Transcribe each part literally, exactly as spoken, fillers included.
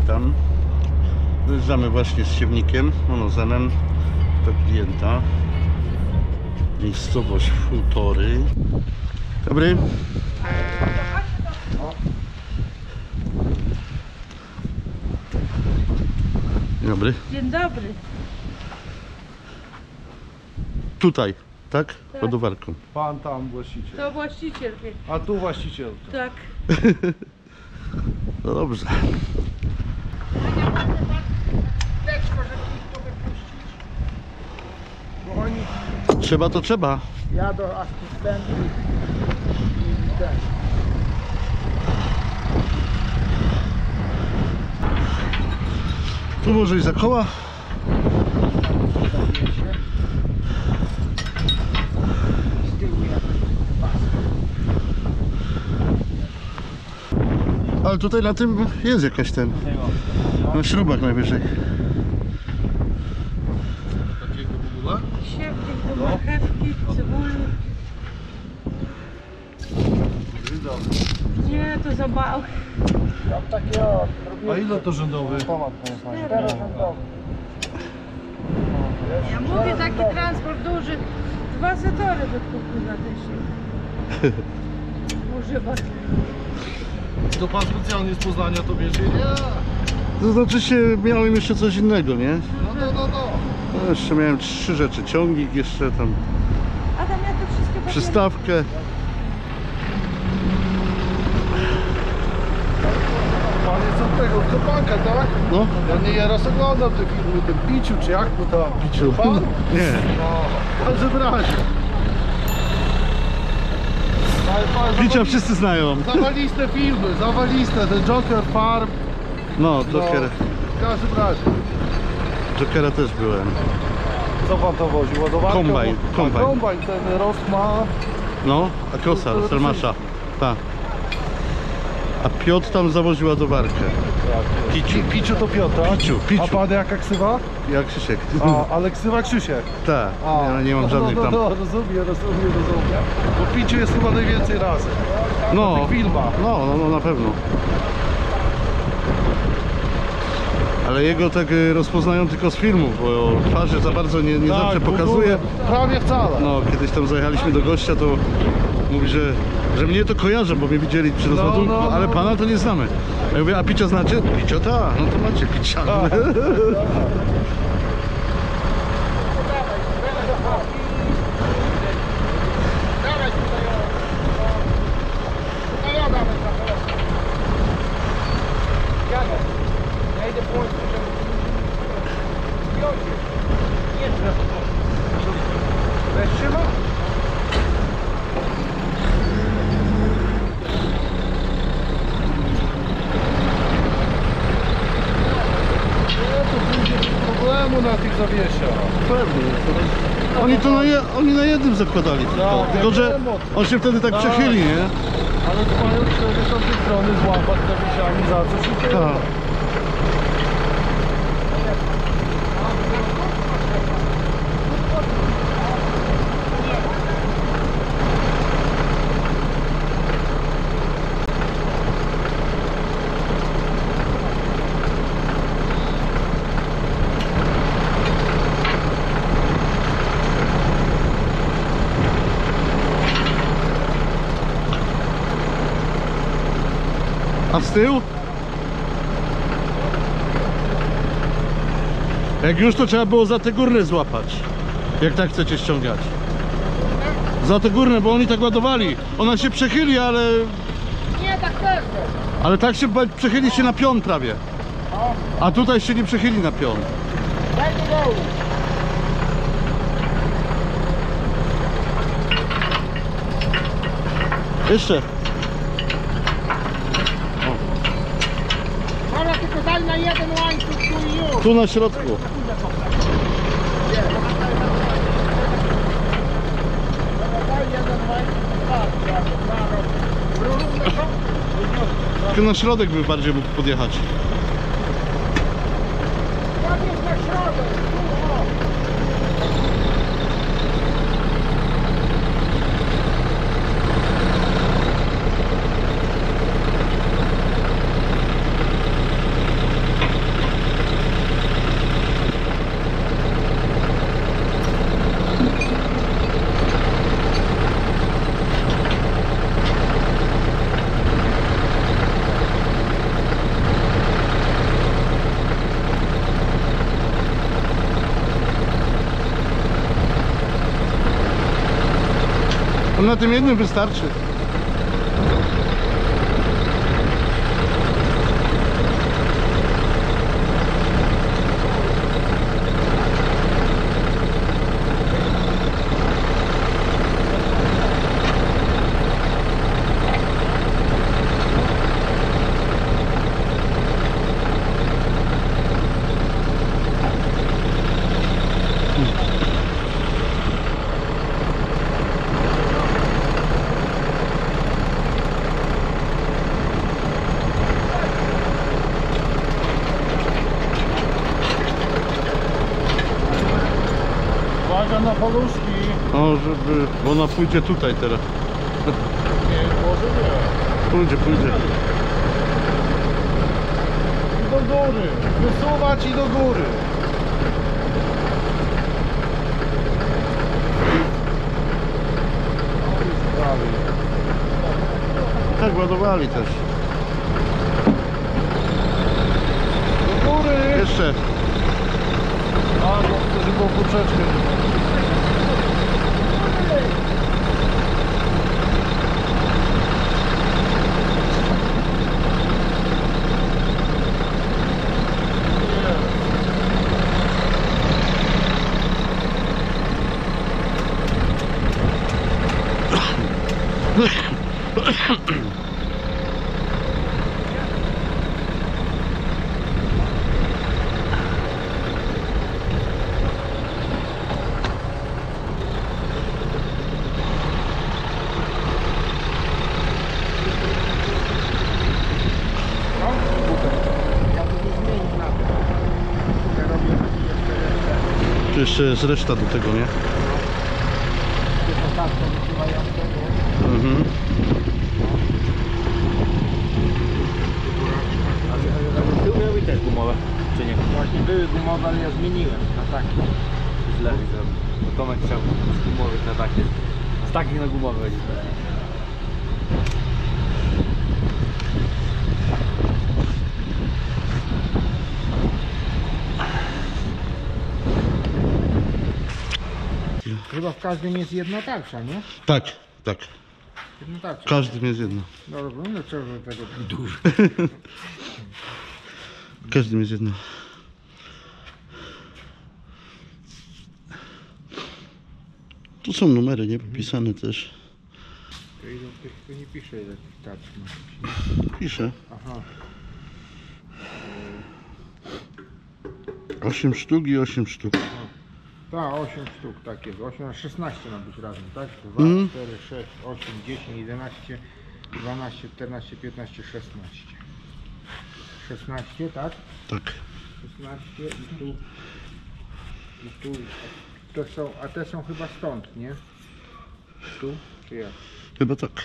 witam. Dojeżdżamy właśnie z siewnikiem, monozenem do klienta. Miejscowość Futory. Dobry. Dzień dobry. Dzień dobry. Tutaj, tak? Tak. Ładowarką. Pan tam właściciel. To właściciel. A tu właściciel. Tak. No dobrze. Bo oni Trzeba to trzeba. ja do asystentów i ten. Tu może i za koła. Ale tutaj na tym jest jakaś ten, na śrubach najwyżej. Takiego w ogóle? Siewnik do marchewki, cebuli. Nie, to za mało. Tam takie o. A ile to rzędowy? Ja mówię, taki transport duży. Dwa zatory wykupił na tesie. Używa. To pan specjalnie z Poznania to wiecie? Nie. To znaczy się, miałem jeszcze coś innego, nie? No, no, no, no. No jeszcze miałem trzy rzeczy, ciągnik jeszcze tam, Adam, ja te wszystkie papiery... przystawkę. Pan jest od tego, od kopanka, tak? No, Ja nie nieraz oglądam te filmy, ten Piciu, czy jak mu tam? Piciu. Pan? Nie. No, w każdym razie. Ale pan Picia zawali- wszyscy znają. Zawaliste filmy, zawaliste, ten Joker Farm. No, Joker, No, w każdym razie. Jokera też byłem. Co pan to wozi? Ładowarkę? Kombajn, A, kombajn. kombajn, ten rost ma... No, a Krosa, To- to- Selmasza. Tak. A Piotr tam zawoził ładowarkę. Piciu. Piciu to Piotr, tak? Piciu, Piciu. A pan jaka ksywa? Jak Krzysiek. A, ale ksywa Krzysiek. Tak, A, ja nie mam no, żadnych no, tam. no, no, rozumiem, rozumiem, rozumiem. Bo Piciu jest chyba najwięcej razy. No, tych filmach. no, no, no na pewno. Ale jego tak y, rozpoznają tylko z filmów, bo twarzy za bardzo nie, nie Tak, zawsze w ogóle pokazuje. Prawie wcale. No, kiedyś tam zajechaliśmy do gościa, to mówi, że, że mnie to kojarzą, bo mnie widzieli przy No, rozładunku, no, ale no, pana to nie znamy. Ja mówię, a picia znacie? Picio, tak, no to macie picia. Tak. Problemu na tych zawiesiach. Pewnie. Oni to na, je, oni na jednym zakładali tylko, No, tylko że wiadomo. on się wtedy tak Tak. przechyli, nie? Ale to mają cztery z tamtej strony złapać zawiesiami za coś i tyle. Tak. A z tyłu? Jak już, to trzeba było za te górne złapać. Jak tak chcecie ściągać. Za te górne, bo oni tak ładowali. Ona się przechyli, ale... Nie, tak też. Ale tak się ba- przechyli się na pion prawie. A tutaj się nie przechyli na pion. Daj do dołu. Jeszcze. Dobra, tylko daj na jeden łańcuch tu i już. Tu na środku. Daj jeden łańcuch. Tak, tak, Tylko na środek by bardziej mógł podjechać. tak jest na środek. Tu, o. na tym jednym wystarczy. Uwaga na paluszki. O, żeby... bo ona pójdzie tutaj teraz. Nie, może nie. Pójdzie, pójdzie. I do góry. Wysuwać i do góry. O, już prawie. Tak ładowali też. Do góry. Jeszcze. A, no chcę, żeby było poprzeczkę. Tu jeszcze jest reszta do tego, nie? Mhm. Tył miały też gumowe, czy nie? Właśnie były gumowe, ale ja zmieniłem na takie. Źle zrobił. Bo Tomek chciał z gumowych na takie. Z takich na gumowe będzie. Chyba w każdym jest jedna tarcza, nie? Tak, tak. Jedna tarcza. Każdym jest jedno. Dobra, no dlaczego tego dużo? Każdym jest jedno. Tu są numery, nie? Popisane też. To ile tych tu nie pisze ile tych tarcz ma. Pisze. Aha. osiem sztuk i osiem sztuk. Tak, osiem sztuk, tak jest. osiem, szesnaście ma być razem, tak? dwa, Mhm. cztery, sześć, osiem, dziesięć, jedenaście, dwanaście, czternaście, piętnaście, szesnaście. szesnaście, tak? Tak. szesnaście i tu. I tu. To są, a te są chyba stąd, nie? Tu? Czy jak? Chyba tak.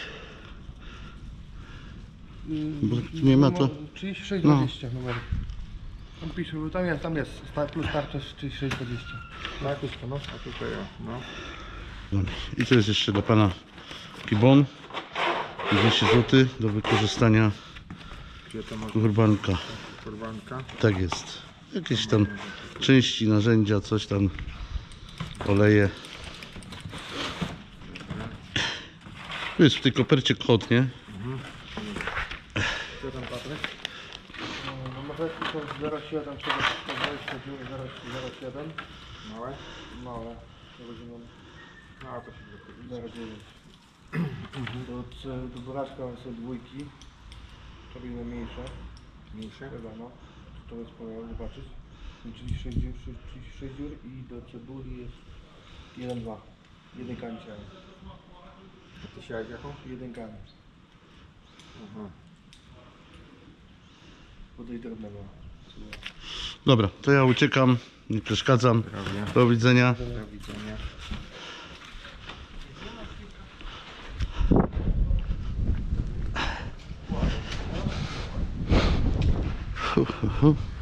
Bo nie ma to. trzydzieści sześć No. dwadzieścia numer. Tam pisze, bo tam jest, tam jest, sta- plus tarcza trzydzieści sześć dwadzieścia. Tak, to no, a tutaj o, no. Dobra. I to jest jeszcze dla pana Kibon. dwieście złotych do wykorzystania Gdzie to ma kurbanka. kurbanka? Tak jest. Jakieś tam części, narzędzia, coś tam. Oleje. Tu jest w tej kopercie kod, nie? Co tam, Patryk? No może są zero siedem, zero siedem, Małe? małe, rodziny No, a to się wychodzi. zero dziewięć. Do, c- do buraczka są dwójki, robimy mniejsze, Mniejsze? wiadomo, to jest powinno zobaczyć. trzydzieści sześć dziur, trzydzieści sześć dziur i do cebuli jest jeden dwa. Jedynkami chciałem. Ty siałeś jaką? Jedynkami. Aha. Podej drobnego. Dobra, to ja uciekam. Nie przeszkadzam. Do widzenia. Do widzenia. Hu, hu, hu.